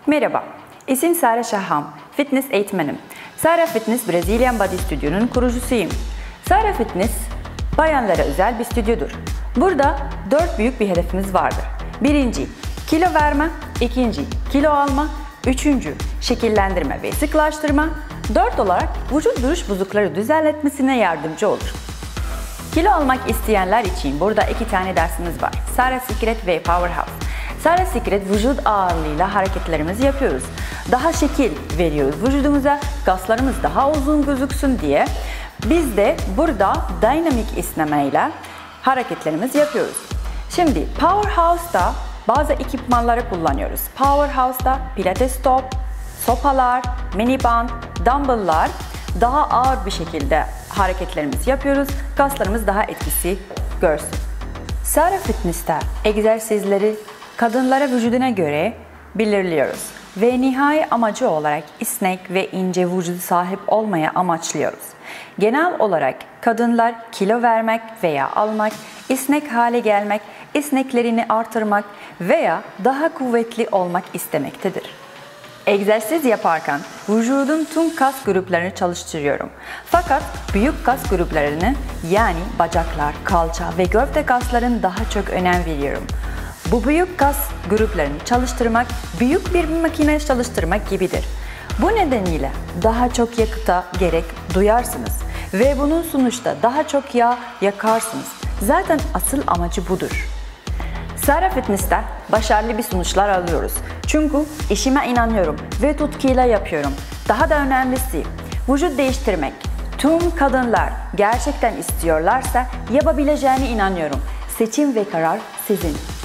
Merhaba, isim Sara Şaham, fitness eğitmenim. Sara Fitness Brazilian Body Studio'nun kurucusuyum. Sara Fitness, bayanlara özel bir stüdyodur. Burada 4 büyük bir hedefimiz vardır. Birinci, kilo verme. İkinci, kilo alma. Üçüncü, şekillendirme ve sıkılaştırma. 4 olarak vücut duruş bozukları düzenletmesine yardımcı olur. Kilo almak isteyenler için burada 2 tane dersimiz var. Sara Secret ve Powerhouse. Sara Secret vücut ağırlığıyla hareketlerimizi yapıyoruz. Daha şekil veriyoruz vücudumuza, kaslarımız daha uzun gözüksün diye. Biz de burada dinamik esnemeyle hareketlerimizi yapıyoruz. Şimdi Powerhouse'da bazı ekipmanları kullanıyoruz. Powerhouse'da pilates top, sopalar, mini band, dumbbell'lar, daha ağır bir şekilde hareketlerimizi yapıyoruz. Kaslarımız daha etkisi görsün. Sara Fitness'te egzersizleri kadınlara vücuduna göre belirliyoruz ve nihai amacı olarak esnek ve ince vücuda sahip olmaya amaçlıyoruz. Genel olarak kadınlar kilo vermek veya almak, esnek hale gelmek, esneklerini artırmak veya daha kuvvetli olmak istemektedir. Egzersiz yaparken vücudun tüm kas gruplarını çalıştırıyorum. Fakat büyük kas gruplarını yani bacaklar, kalça ve gövde kaslarına daha çok önem veriyorum. Bu büyük kas gruplarını çalıştırmak büyük bir makine çalıştırmak gibidir. Bu nedeniyle daha çok yakıta gerek duyarsınız ve bunun sonuçta daha çok yağ yakarsınız. Zaten asıl amacı budur. Sara Fitness'te başarılı bir sonuçlar alıyoruz. Çünkü işime inanıyorum ve tutkuyla yapıyorum. Daha da önemlisi vücut değiştirmek. Tüm kadınlar gerçekten istiyorlarsa yapabileceğine inanıyorum. Seçim ve karar sizin.